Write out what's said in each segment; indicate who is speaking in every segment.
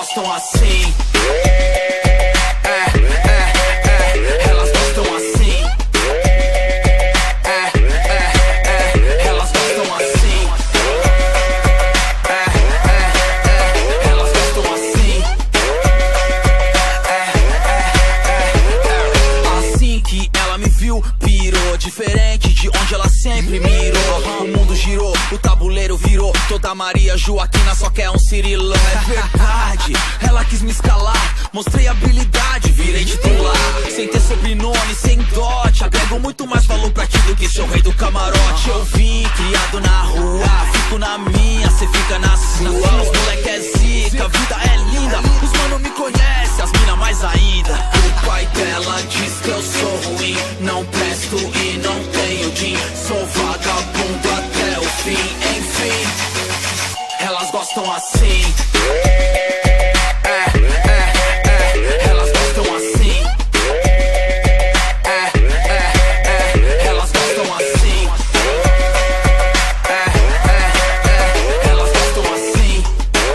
Speaker 1: gostam assim. Elas gostam assim. Elas gostam assim. Elas gostam assim. Assim que ela me viu, pirou. Diferente de onde ela sempre mirou. O mundo girou, o tabuleiro virou. Toda Maria Joaquina só quer um Cirilão. É verdade, ela quis me escalar. Mostrei habilidade, virei titular. Sem ter sobrenome, sem dote. Agrego muito mais valor pra ti do que ser o rei do camarote. Eu vim, criado na rua. Fico na minha, cê fica na sua. Os moleque é zica, a vida é linda. Os mano me conhecem, as mina mais ainda. O pai dela diz que eu sou ruim. Não presto e não tenho din. Sou vagabundo até o fim. Enfim, elas gostam assim. Elas gostam assim. Elas gostam assim. Elas gostam assim.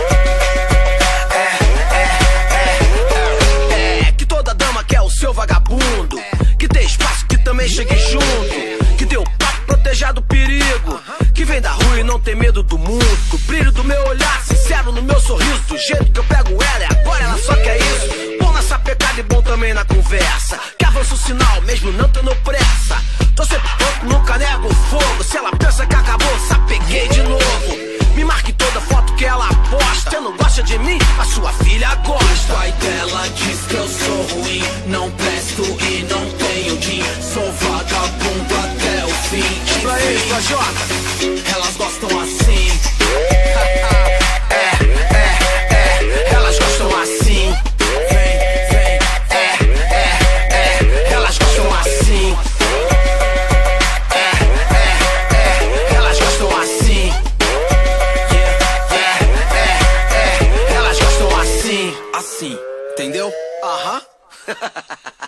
Speaker 2: Que toda dama quer o seu vagabundo. Que dê espaço, que também chegue junto. Que dê o papo, proteja do perigo. Que vem da rua e não tem medo do mundo. O brilho do meu olhar, sincero no meu sorriso. Do jeito que eu pego ela, e agora ela só quer isso. Bom nessa pecada e bom também na conversa. Que avança o sinal, mesmo não tendo pressa. Tô sempre pronto, nunca nego o fogo. Se ela pensa que acabou, sapeguei de novo. Me marque toda foto que ela posta. Você não gosta de mim, a sua filha gosta.
Speaker 1: O pai dela diz que eu sou ruim. Não presto e não tenho din. Sou vagabundo até o fim.
Speaker 2: Pra aí, sua jota.
Speaker 1: Elas gostam assim.
Speaker 2: Elas gostam assim.
Speaker 1: Elas gostam assim.
Speaker 2: Elas gostam assim.
Speaker 1: Elas gostam assim. Assim, entendeu?
Speaker 2: Aham.